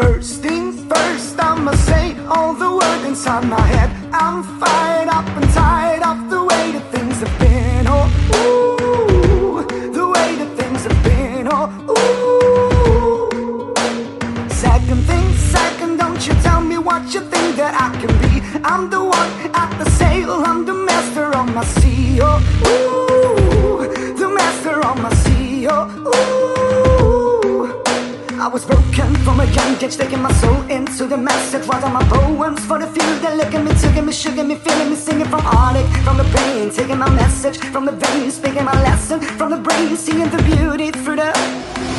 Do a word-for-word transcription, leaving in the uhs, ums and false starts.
First thing first, I'ma say all the words inside my head. I'm fired up and tired of the way that things have been. Oh, ooh, the way that things have been. Oh, ooh. Second thing second, don't you tell me what you think that I can be. I'm the one at the sail, I'm the master of my sea. Oh, ooh, the master of my sea. Oh, ooh. I was broken from a young age, taking my soul into the message. Writing my poems for the few that look at me, taking me, sugar me, feeling me, singing from heartache, from the pain, taking my message from the veins, speaking my lesson from the brain, seeing the beauty through the